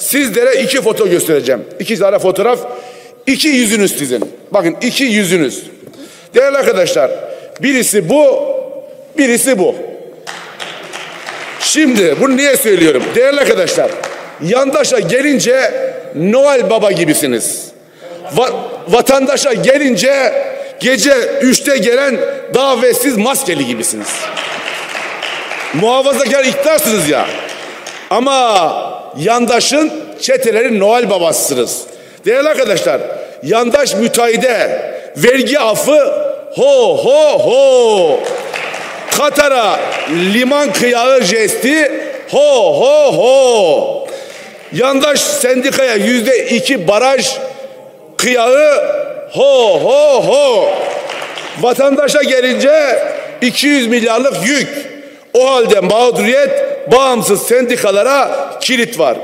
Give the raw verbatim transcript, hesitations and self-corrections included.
sizlere iki foto göstereceğim. İki tane fotoğraf. İki yüzünüz sizin. Bakın iki yüzünüz. Değerli arkadaşlar, birisi bu, birisi bu. Şimdi bunu niye söylüyorum? Değerli arkadaşlar, yandaşa gelince Noel Baba gibisiniz. Va vatandaşa gelince gece üçte gelen davetsiz maskeli gibisiniz. Muhafazakar iktidarsınız ya. Ama yandaşın çetelerin Noel Babasısınız. Değerli arkadaşlar, yandaş müteahhide vergi affı ho ho ho. Katar'a liman kıyağı jesti ho ho ho. Yandaş sendikaya yüzde iki baraj kıyağı ho ho ho. Vatandaşa gelince iki yüz milyarlık yük. O halde mağduriyet, bağımsız sendikalara kilit var.